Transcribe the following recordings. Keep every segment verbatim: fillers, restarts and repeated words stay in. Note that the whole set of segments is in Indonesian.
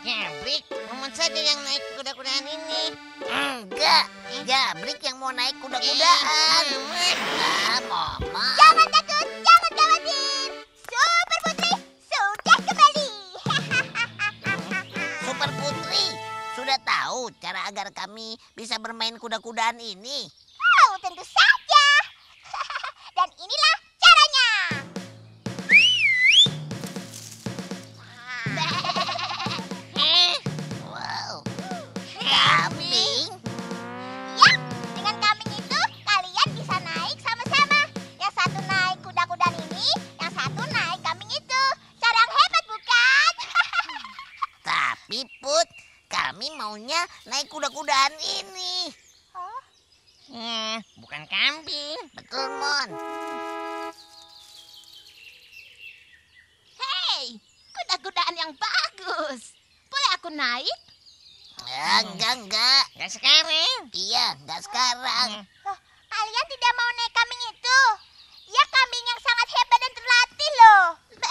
Jabrik, kamu saja yang naik kuda-kudaan ini. Enggak, Jabrik yang mau naik kuda-kudaan. Ah, Mama. Jangan takut, jangan khawatir. Super Putri sudah kembali. Super Putri, sudah tahu cara agar kami bisa bermain kuda-kudaan ini? Oh, tentu saja. Dan inilah caranya. Wow, kambing. Ya, dengan kambing itu kalian bisa naik sama-sama. Yang satu naik kuda-kudaan ini, yang satu naik kambing itu. Cara yang hebat bukan? Tapi Put, kami maunya naik kuda-kudaan ini. Oh, Ya, bukan kambing. Betul, Mon. Hei, kuda-kudaan yang bagus. Boleh aku naik? Ya, enggak, enggak. Gak sekarang. Iya, enggak sekarang. loh, kalian tidak mau naik kambing itu? Ya, kambing yang sangat hebat dan terlatih loh.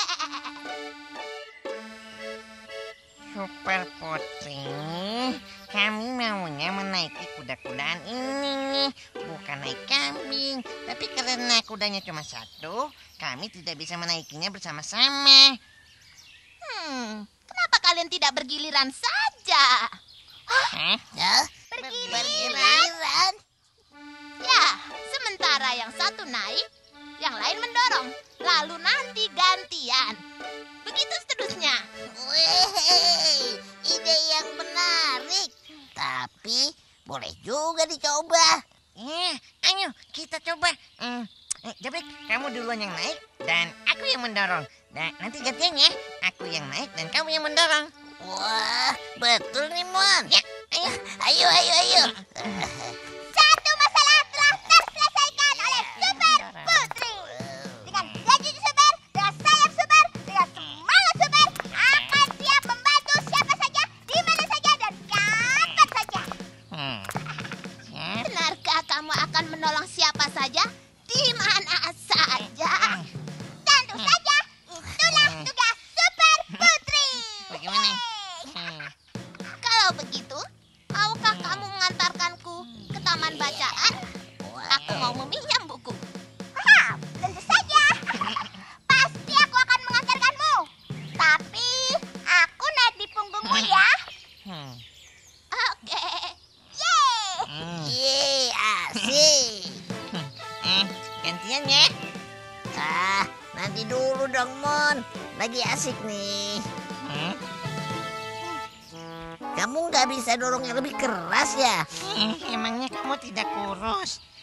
Super Putri, kami maunya menaiki kuda-kudaan ini. Bukan naik kambing. Tapi karena kudanya cuma satu, kami tidak bisa menaikinya bersama-sama. Hmm, kenapa kalian tidak bergiliran saja? Hah? Ya, bergiliran. Ya, sementara yang satu naik, yang lain mendorong. Lalu nanti gantian. Begitu seterusnya. Wih, ide yang menarik. Tapi boleh juga dicoba. Ya, ayo kita coba. Hmm, eh, Jabrik, kamu duluan yang naik dan aku yang mendorong. Dan nanti gantian ya, aku yang naik dan kamu yang mendorong. Wah, betul nih, Mon. Ya, ayo. Ayo, ayo, ayo. Satu masalah telah terselesaikan oleh Super Putri. Dengan gaji super, dengan sayap super, dengan semangat super, akan siap membantu siapa saja, di mana saja, dan kapan saja. Hmm. Siap. Benarkah kamu akan menolong siapa saja? Di mana saja? Tentu saja, itulah tugas Super Putri. Bagaimana? Yeay. Hmm. Kalau begitu, maukah kamu mengantarkanku ke taman bacaan? Aku mau meminjam buku. Hah, tentu saja. Pasti aku akan mengantarkanmu. Tapi aku naik di punggungmu ya. Hmm. Oke. Yeay. Hmm. Yeay, asik. Eh, gantian ya. Ah, nanti dulu dong, Mon. Lagi asik nih. Hmm. Kamu nggak bisa dorong yang lebih keras ya? Eh, emangnya kamu tidak kurus?